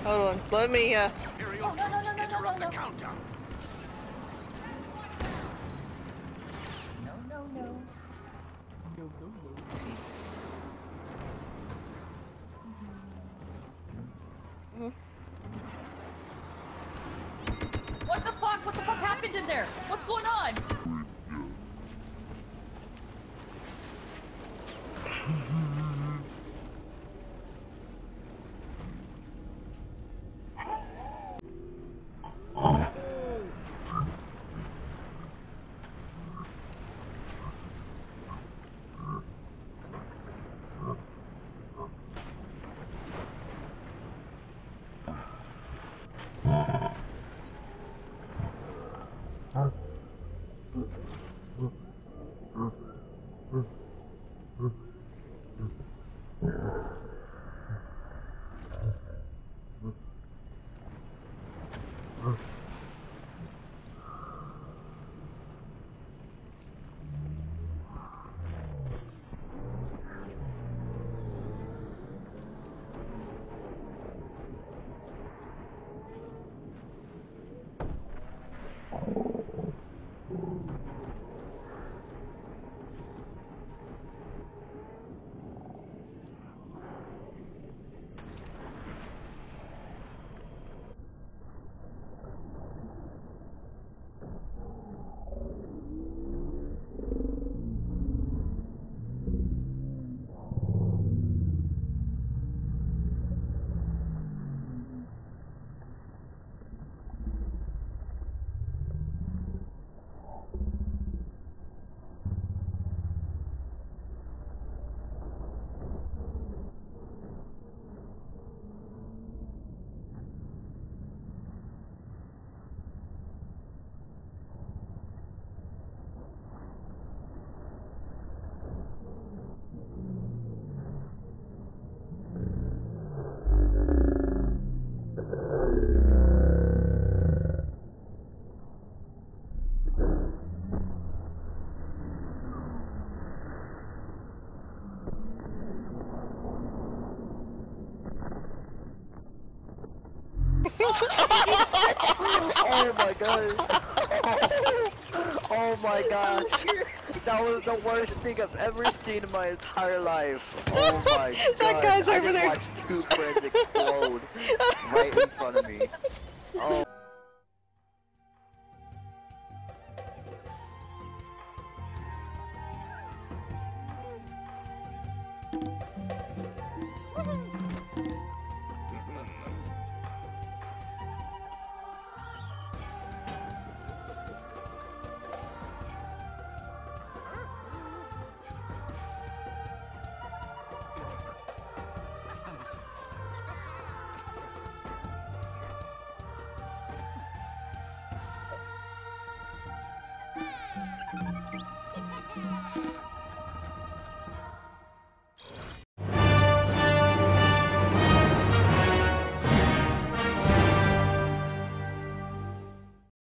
Hold on, let me, Oh, no. What the fuck? What the fuck happened in there? What's going on? Oh my god. Oh my god. That was the worst thing I've ever seen in my entire life. Oh my god. That guy's over there. I just watched 2 friends explode right in front of me. Oh.